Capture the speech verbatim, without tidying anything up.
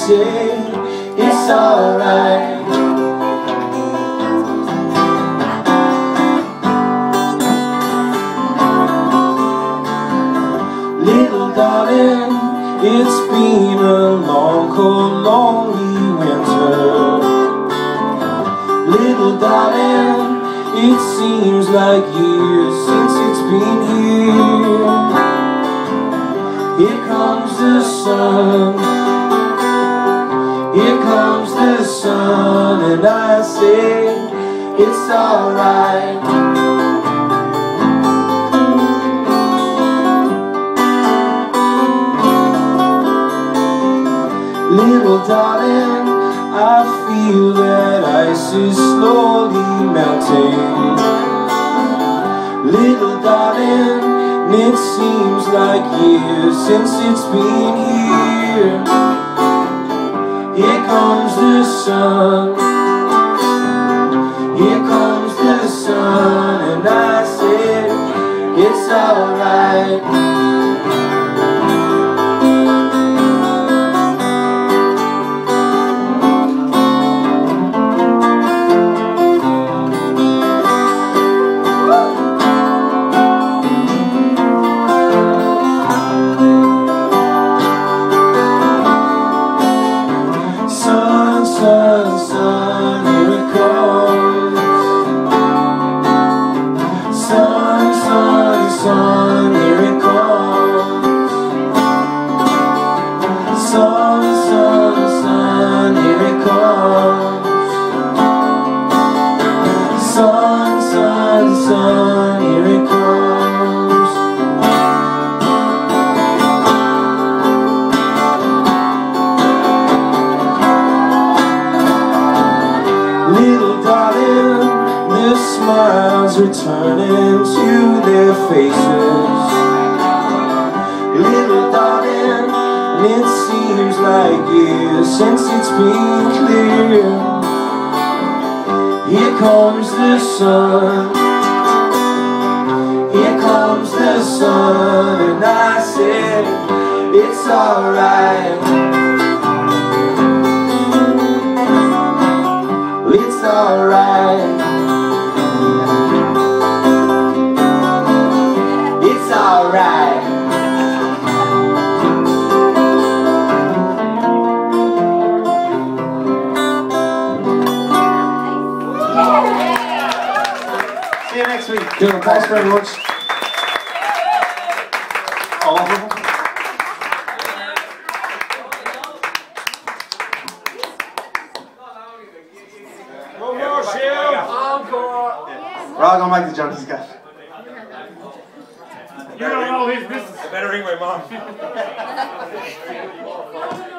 say it's alright. Little darling, it's been a long, cold, lonely winter. Little darling, it seems like years since it's been here. Here comes the sun, here comes the sun, and I say it's alright. Little darling, I feel that ice is slowly melting. Little darling, it seems like years since it's been here. Here comes the sun, here comes the sun, and I said it's alright. Sun, sun, here it comes. Sun, sun, sun, here it comes. Sun, sun, sun, here it comes. Sun, sun, sun, here it comes. Little darling, the smiles returning to their faces. Little darling, it seems like years since it's been clear. Here comes the sun, here comes the sun, and I said it's alright. It's alright. It's alright. See you next week. Good. Thanks very much. All of them. We're all going back to Johnny's Cafe. You don't know his business. I better ring my mom.